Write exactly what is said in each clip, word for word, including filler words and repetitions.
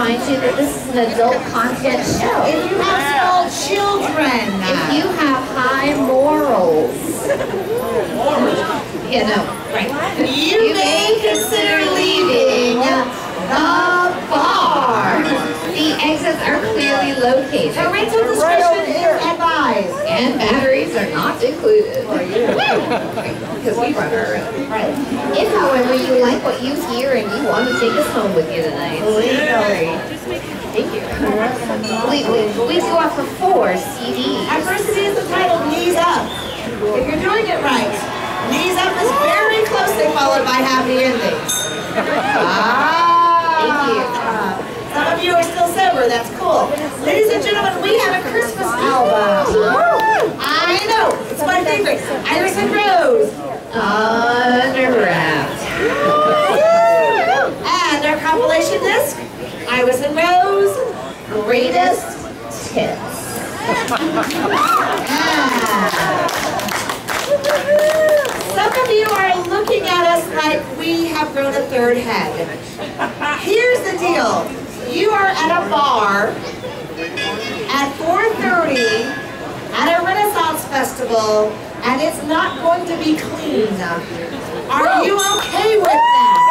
remind you that this is an adult content show. If you have small children. If you have high morals. You know, right. You, you may consider leaving the bar. The exits are clearly located. Parental discretion is advised. And batteries are not included. Because we run our own. Right. If, however, you like what you hear and you want to take us home with you tonight. Legally. Thank you. We, we, we do offer four C Ds. Our first C D is entitled Knees Up. If you're doing it right, Knees Up is very closely followed by Happy Endings. Ah, thank you. Some of you are still sober, that's cool. Ladies and gentlemen, we have a Christmas album. I know, it's my favorite. Iris and Rose. Underwrapped. And our compilation disc, Iris and Rose, Greatest Hits. Some of you are looking at us like we have grown a third head. Here's the deal. You are at a bar at four thirty at a Renaissance festival and it's not going to be clean. Are you okay with that?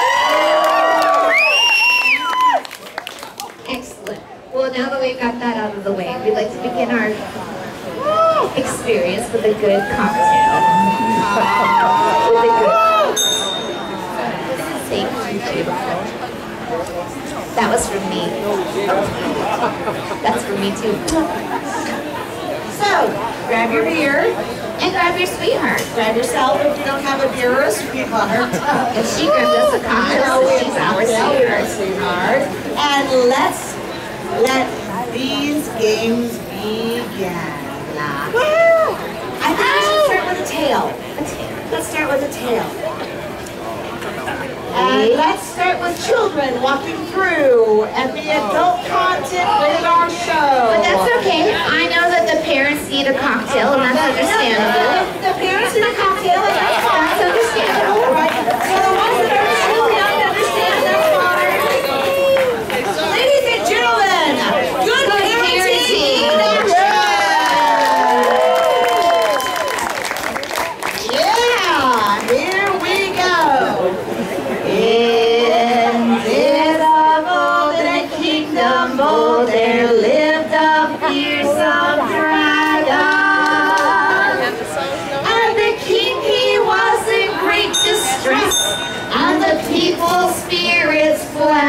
Excellent. Well, now that we've got that out of the way, we'd like to begin our experience with a good cocktail. With a good... Thank you. That was from me. That's for me too. So, grab your beer. And grab your sweetheart. Grab yourself if you don't have a beer or a sweetheart. If she grabs us a cocktail, she's our sweetheart. sweetheart. And let's let these games begin. I think we should start with a tail. A tail. Let's start with a tail. And let's start with children walking through at the adult content rated R show. But that's okay. I know that the parents need a cocktail, and that's understandable. The parents need a cocktail, and that's fine. That's understandable. Right. So the ones that are too young to understand, that's fine. Ladies and gentlemen, good parenting. Yeah, here we go. In this golden kingdom, oh, there lived a fearsome dragon. And the king, he was in great distress, and the people's spirits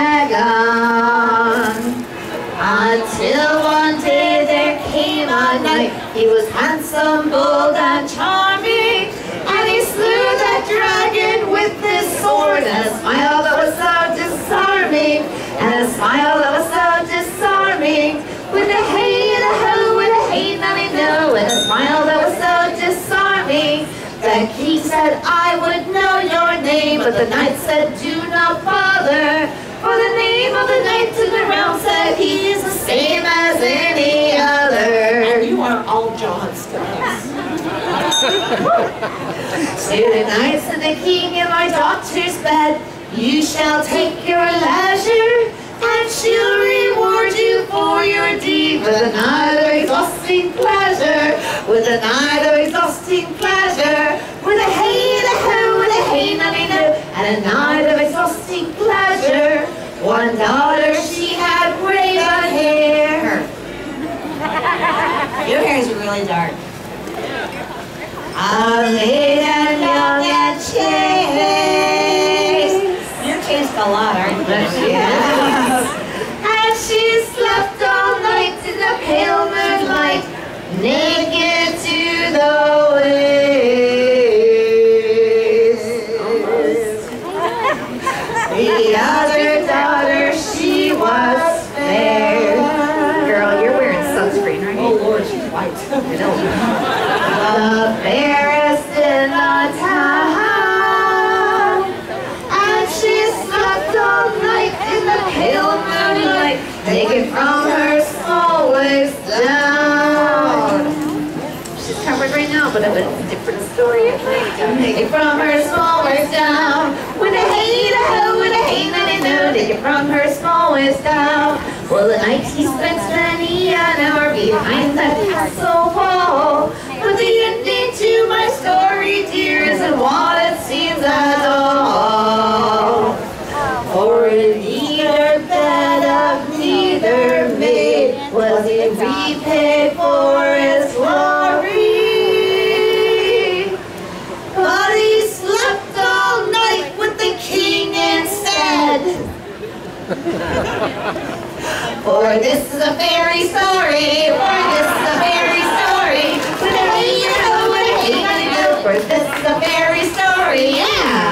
flagon. Until one day there came a knight, he was handsome, bold, and charming, and he slew the dragon with his sword, and a smile that was so disarming, and a smile that was so disarming, with a hey and a ho, with a hey and a no, and a smile that was so disarming. The king said, I would know your name, but the knight said, do not bother, for the name of the knight in the realm said he is the same as any other. And you are all John Stars. To the knight said the king, in my daughter's bed, you shall take your leisure, and she'll reward you for your deed with a night of exhausting pleasure, with a night of exhausting pleasure, with a hey and a ho, with a hey and a no, and a night of exhausting pleasure. One daughter, she had raven hair. Your hair is really dark. A maiden young and chaste. You're changed a lot, aren't you? Yes. And she slept all night in the pale moonlight, naked to the waist. The other daughter, she was fair. Girl, you're wearing sunscreen, right? Oh Lord, she's white. I know. The fairest in the town, and she slept all night in the pale moonlight, naked from her small waist down. She's covered right now, but it's a different story. Naked from her small waist down, with a hey and a ho, with a hey and a window, take it from her smallest down. Well, the night he spent many an hour behind that castle wall. But the ending to my story, dear, isn't what it seems at all. For neither bed of neither maid was he repaid for his glory. But he slept all night with the king instead. For this is a fairy story, for this is a fairy story. But I you know what I hate to do, for this is a fairy story, yeah.